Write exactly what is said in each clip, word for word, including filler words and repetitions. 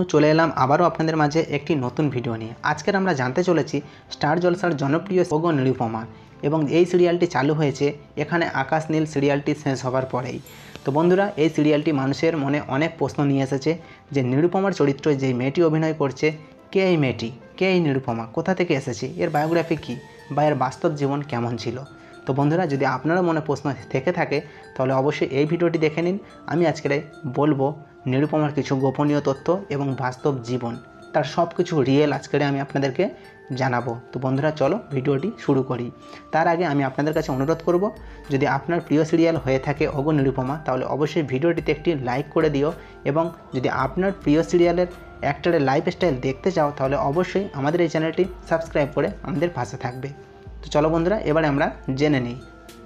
চলে এলাম আবারও আপনাদের মাঝে একটি নতুন ভিডিও নিয়ে। আজকের আমরা জানতে চলেছি স্টার জলসার জনপ্রিয় ওগো নিরুপমা, এবং এই সিরিয়ালটি চালু হয়েছে এখানে আকাশ নীল সিরিয়ালটি শেষ হবার পরেই। তো বন্ধুরা, এই সিরিয়ালটি মানুষের মনে অনেক প্রশ্ন নিয়ে এসেছে যে নিরুপমার চরিত্রে যেই মেয়েটি অভিনয় করছে, কে এই মেয়েটি, কে এই নিরুপমা, কোথা থেকে এসেছে, এর বায়োগ্রাফি কী বা এর বাস্তব জীবন কেমন ছিল। তো বন্ধুরা, যদি আপনারও মনে প্রশ্ন থেকে থাকে তাহলে অবশ্যই এই ভিডিওটি দেখে নিন। আমি আজকে বলবো নিরুপমার কিছু গোপনীয় তথ্য এবং বাস্তব জীবন, তার সব কিছু রিয়েল আজকে আমি আপনাদেরকে জানাবো। তো বন্ধুরা, চলো ভিডিওটি শুরু করি। তার আগে আমি আপনাদের কাছে অনুরোধ করব, যদি আপনার প্রিয় সিরিয়াল হয়ে থাকে ওগো নিরুপমা, তাহলে অবশ্যই ভিডিওটিতে একটি লাইক করে দিও, এবং যদি আপনার প্রিয় সিরিয়ালের অ্যাক্টরের লাইফস্টাইল দেখতে চাও তাহলে অবশ্যই আমাদের এই চ্যানেলটি সাবস্ক্রাইব করে আমাদের পাশে থাকবে। তো চলো বন্ধুরা, এবারে আমরা জেনে নিই।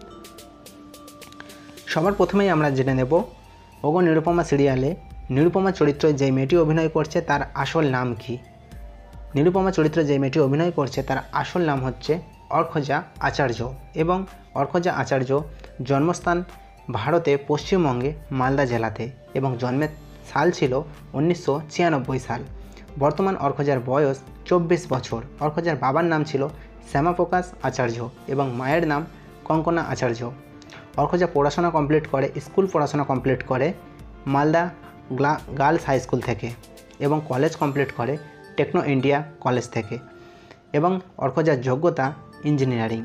সবার প্রথমেই আমরা জেনে নেব ওগো নিরুপমা সিরিয়ালে নিরুপমা চরিত্রে যে মেয়েটি অভিনয় করছে তার আসল নাম কি। নিরুপমা চরিত্রে যে মেয়েটি অভিনয় করছে তার আসল নাম হচ্ছে অর্খজা আচার্য, এবং অর্খজা আচার্য জন্মস্থান ভারতে পশ্চিমবঙ্গে মালদা জেলাতে, এবং জন্মের সাল ছিল উনিশশো ছিয়ানব্বই সাল। বর্তমান অর্খজার বয়স চব্বিশ বছর। অর্খজার বাবার নাম ছিল শ্যামাপ্রকাশ আচার্য এবং মায়ের নাম কঙ্কনা আচার্য। অর্খজা পড়াশোনা কমপ্লিট করে, স্কুল পড়াশোনা কমপ্লিট করে মালদা গার্লস হাই স্কুল থেকে, এবং কলেজ কমপ্লিট করে টেকনো ইন্ডিয়া কলেজ থেকে, এবং অর্খজার যোগ্যতা ইঞ্জিনিয়ারিং।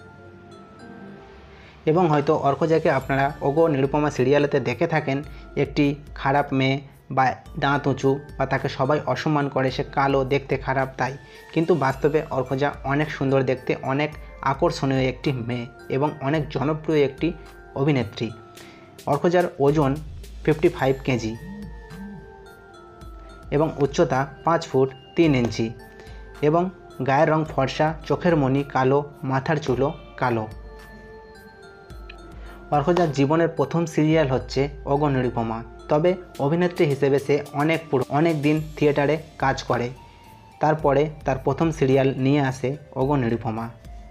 এবং হয়তো অর্খজাকে আপনারা ওগো নিরুপমা সিরিয়ালেতে দেখে থাকেন একটি খারাপ মেয়ে, বা দাঁত উঁচু, বা তাকে সবাই অসম্মান করে, সে কালো, দেখতে খারাপ তাই। কিন্তু বাস্তবে অর্খজা অনেক সুন্দর দেখতে, অনেক আকর্ষণীয় একটি মেয়ে এবং অনেক জনপ্রিয় একটি অভিনেত্রী। অর্খজার ওজন ফিফটি ফাইভ কেজি এবং উচ্চতা পাঁচ ফুট তিন ইঞ্চি, এবং গায়ের রং ফর্সা, চোখের মণি কালো, মাথার চুলও কালো। অর্খজার জীবনের প্রথম সিরিয়াল হচ্ছে ওগো নিরুপমা, তবে অভিনেত্রী হিসেবে সে অনেক পুরো অনেক দিন থিয়েটারে কাজ করে। তারপরে তার প্রথম সিরিয়াল নিয়ে আসে ওগো নিরুপমা।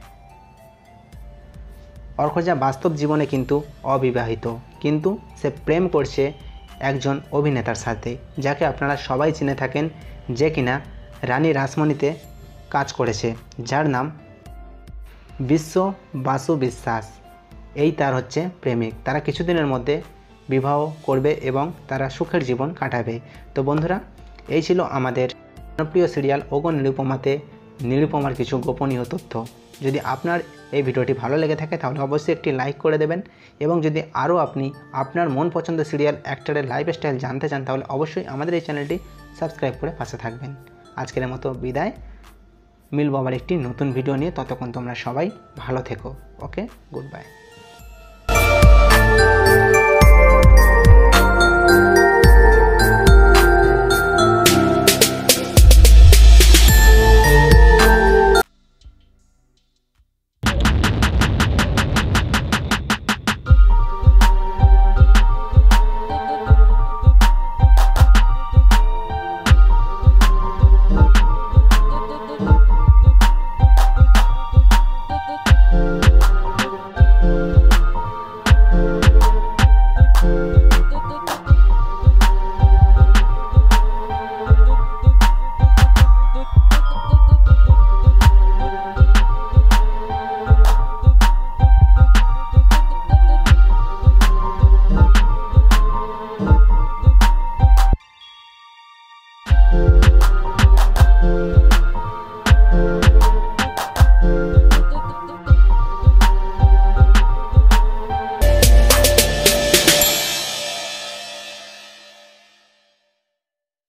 অর্খজা বাস্তব জীবনে কিন্তু অবিবাহিত, কিন্তু সে প্রেম করছে একজন অভিনেতার সাথে, যাকে আপনারা সবাই চিনে থাকেন, যে কিনা রানী রাসমণিতে কাজ করেছে, যার নাম বিশ্ব বাসু বিশ্বাস। এই তার হচ্ছে প্রেমিক। তারা কিছুদিনের মধ্যে বিবাহ করবে এবং তারা সুখের জীবন কাটাবে। তো বন্ধুরা, এই ছিল আমাদের জনপ্রিয় সিরিয়াল ওগো নিরুপমাতে নিরুপমার কিছু গোপনীয় তথ্য। যদি আপনার এই ভিডিওটি ভালো লেগে থাকে তাহলে অবশ্যই একটি লাইক করে দেবেন, এবং যদি আরও আপনি আপনার মন পছন্দের সিরিয়াল অ্যাক্টরের লাইফস্টাইল জানতে চান তাহলে অবশ্যই আমাদের এই চ্যানেলটি সাবস্ক্রাইব করে পাশে থাকবেন। আজকের মতো বিদায়, মিলব আবার একটি নতুন ভিডিও নিয়ে। ততক্ষণ তোমরা সবাই ভালো থেকো। Okay, good by.